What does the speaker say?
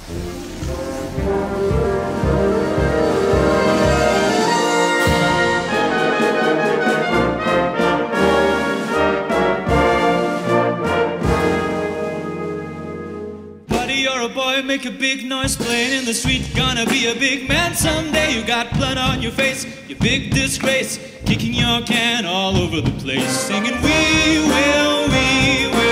You're a boy, make a big noise playing in the street. Gonna be a big man someday. You got blood on your face, you big disgrace, kicking your can all over the place, singing we will